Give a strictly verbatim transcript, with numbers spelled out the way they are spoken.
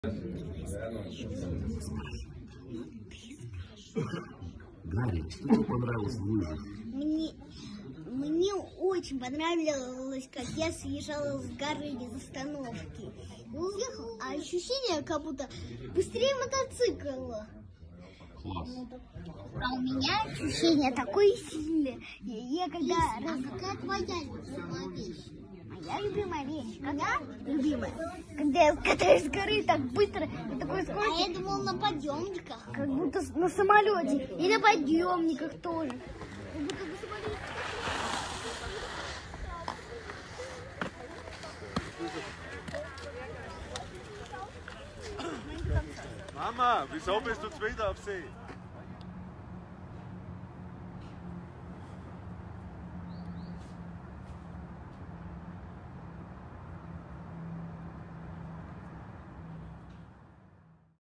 Гарри, что тебе понравилось в лыжах? Мне, мне очень понравилось, как я съезжала с горы без остановки. Уехал, а ощущение, как будто быстрее мотоцикла. Класс. А у меня ощущение такое сильное. Я, я когда... А какая твоя любимая вещь? Моя любимая вещь. Когда? Любимая. Когда я катаюсь с горы так быстро, и такой скоростью. А я думала на подъемниках. Как будто на самолете. И на подъемниках тоже. Как будто на самолете. Mama, wieso bist du jetzt wieder auf See?